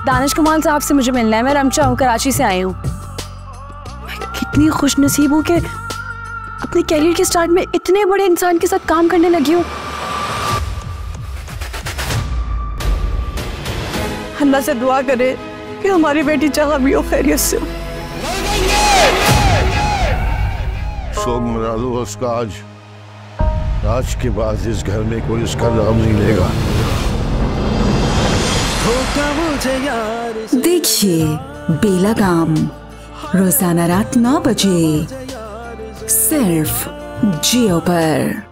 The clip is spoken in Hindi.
दानिश कमाल साहब से मुझे मिलना है। मैं रमचा हूँ, कराची से आई हूँ। कितनी खुश नसीब हूँ कि अपने कैरियर के स्टार्ट में इतने बड़े इंसान के साथ काम करने लगी हूँ। अल्लाह से दुआ करे कि हमारी बेटी जहाँ भी हो खैरियत से हो। शोक मना लो उसका। आज के बाद इस घर में कोई उसका नाम नहीं लेगा। देखिए बेलगाम रोजाना रात 9 बजे सिर्फ जियो पर।